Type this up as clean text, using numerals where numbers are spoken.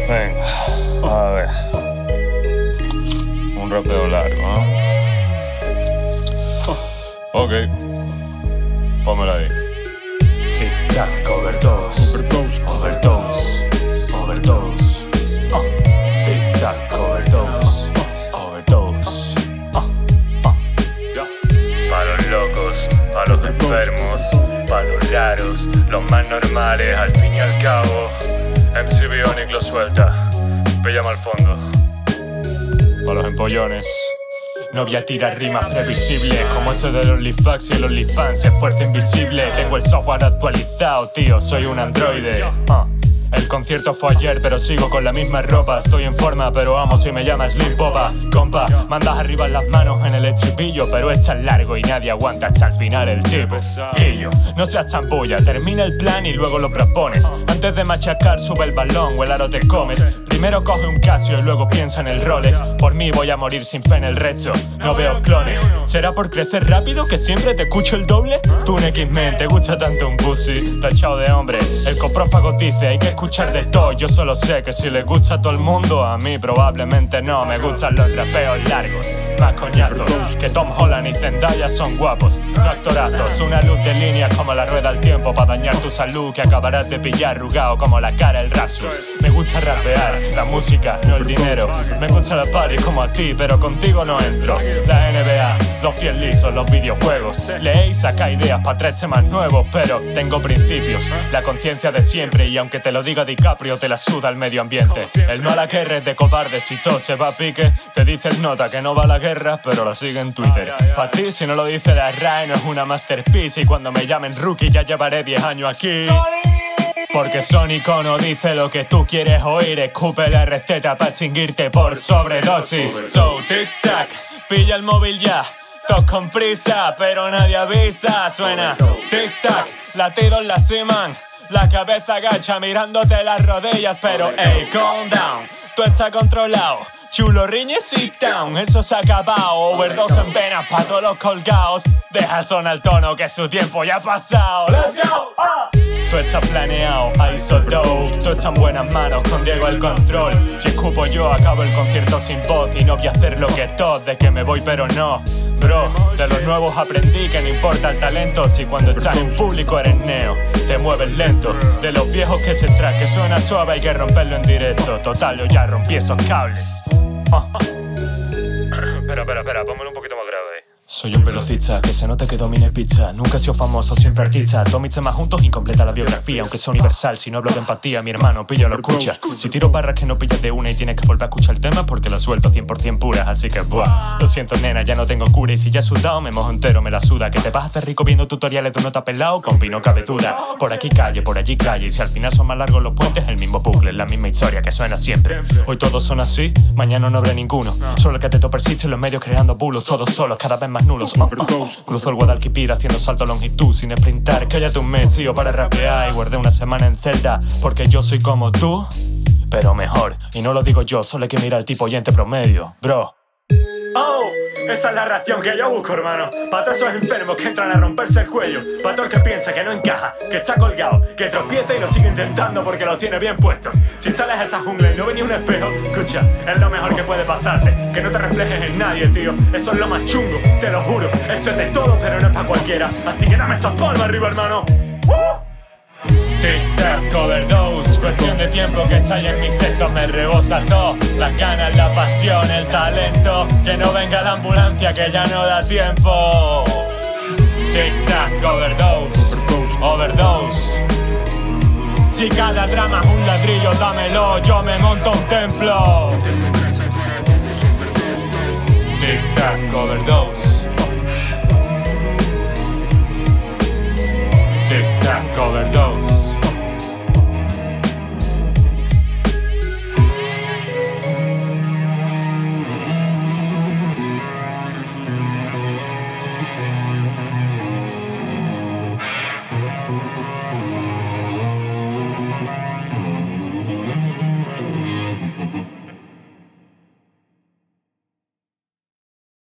Venga, a ver. Un rapeo largo, ¿no? Ok. Pónmelo ahí. Tic-tac, overdose. Overdose. Overdose. Tic-tac, overdose. Overdose. Pa' los locos, pa' los enfermos, pa' los raros, los más normales, al fin y al cabo. MC Bionic lo suelta. Píllame al fondo. Pa' los empollones. No voy a tirar rimas previsibles como eso del OnlyFans y el OnlyFans, esfuerzo invisible. Tengo el software actualizado, tío, soy un androide. El concierto fue ayer, pero sigo con la misma ropa. Estoy en forma, pero amo si me llamas Slim Popa. Compa, mandas arriba las manos en el estripillo, pero es tan largo y nadie aguanta hasta el final el tipo. Pillo, no seas champulla, termina el plan y luego lo propones. Antes de machacar, sube el balón o el aro te comes. Primero coge un Casio y luego piensa en el Rolex. Por mí voy a morir sin fe en el resto, no veo clones. ¿Será por crecer rápido que siempre te escucho el doble? Tú un X-Men, te gusta tanto un pussy tachado de hombre. El coprófago dice, hay que escuchar de todo. Yo solo sé que si le gusta a todo el mundo, a mí probablemente no. Me gustan los rapeos largos, más coñazos. Que Tom Holland y Zendaya son guapos, no actorazos. Una luz de línea como la rueda al tiempo para dañar tu salud, que acabarás de pillar arrugado como la cara el Rapsus. Me gusta rapear, la música, no el dinero. Me gusta la party como a ti, pero contigo no entro. La NBA, los pies lisos, los videojuegos. Leéis, saca ideas para 3 temas nuevos, pero tengo principios, la conciencia de siempre. Y aunque te lo diga DiCaprio, te la suda el medio ambiente. El no a la guerra es de cobardes y todo se va a pique. Te dice el nota que no va a la guerra, pero la sigue en Twitter. Pa' ti, si no lo dice la RAE, no es una masterpiece. Y cuando me llamen rookie ya llevaré 10 años aquí. Porque son icono, dice lo que tú quieres oír. Escupe la receta pa' extinguirte por sobredosis. So, tic-tac, pilla el móvil ya. Todos con prisa, pero nadie avisa. Suena tic-tac, latidos lastiman. La cabeza agacha mirándote las rodillas, pero hey, calm down, tú estás controlado. Chulo riñe, sit down, eso se ha acabado. Overdose en penas pa' todos los colgados. Deja sonar el tono que su tiempo ya ha pasado. Let's go! Tú estás planeado, ISO dope. Tú estás en buenas manos con Diego el control. Si escupo yo acabo el concierto sin voz. Y no voy a hacer lo que todo, de que me voy pero no. Bro, de los nuevos aprendí que no importa el talento. Si cuando estás en público eres neo, te mueves lento. De los viejos que se trae, que suena suave hay que romperlo en directo. Total, yo ya rompí esos cables. Espera, pónmelo un poquito más grave. Soy un velocista que se nota que domine pizza. Nunca he sido famoso, siempre artista. Dos mis temas juntos incompleta la biografía. Aunque sea universal, si no hablo de empatía, mi hermano pillo lo escucha. Si tiro barras que no pillas de una y tienes que volver a escuchar el tema, porque lo suelto 100% puras. Así que buah, lo siento nena, ya no tengo cura. Y si ya he sudado, me mojo entero, me la suda. Que te vas a hacer rico viendo tutoriales de un nota pelado, con pino cabe duda. Por aquí calle, por allí calle. Y si al final son más largos los puentes, el mismo bucle, la misma historia que suena siempre. Hoy todos son así, mañana no habrá ninguno. Solo el que te persiste en los medios creando bulos. Todos solos, cada vez más nulos. Cruzo el Guadalquivir haciendo salto a longitud sin sprintar. Cállate un mes, tío, para rapear. Y guardé una semana en celda, porque yo soy como tú, pero mejor. Y no lo digo yo, solo hay que mirar al tipo oyente promedio, bro. Oh, esa es la reacción que yo busco, hermano. Pa' todos esos enfermos que entran a romperse el cuello. Pa' todo el que piensa que no encaja, que está colgado, que tropieza y lo sigue intentando porque los tiene bien puestos. Si sales a esa jungla y no ves ni un espejo, escucha, es lo mejor que puede pasarte. Que no te reflejes en nadie, tío. Eso es lo más chungo, te lo juro. Esto es de todo, pero no es pa' cualquiera. Así que dame esas palmas arriba, hermano. Tic-tac, overdose, cuestión de tiempo que estalla en mis sesos, me rebosa todo. Las ganas, la pasión, el talento. Que no venga la ambulancia que ya no da tiempo. Tic-tac, overdose, overdose. Si cada drama es un ladrillo, dámelo, yo me monto un templo.